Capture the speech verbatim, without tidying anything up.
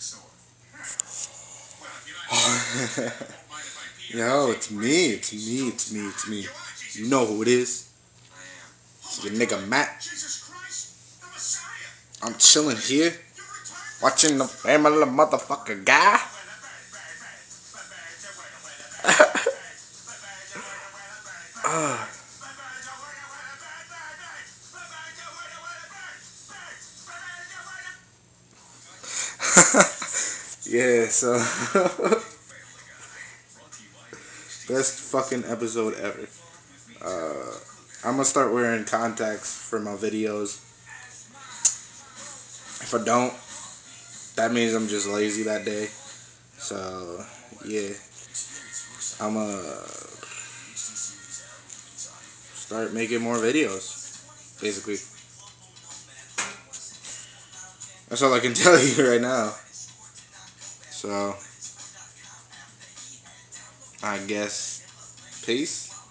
Yo, it's me, it's me, it's me, it's me. You know who it is. It's your nigga Matt. I'm chilling here, watching the Family Motherfucker Guy. uh. Yeah, so best fucking episode ever. Uh, I'm gonna start wearing contacts for my videos. If I don't, that means I'm just lazy that day. So yeah, I'm gonna start making more videos. Basically, that's all I can tell you right now. So I guess peace.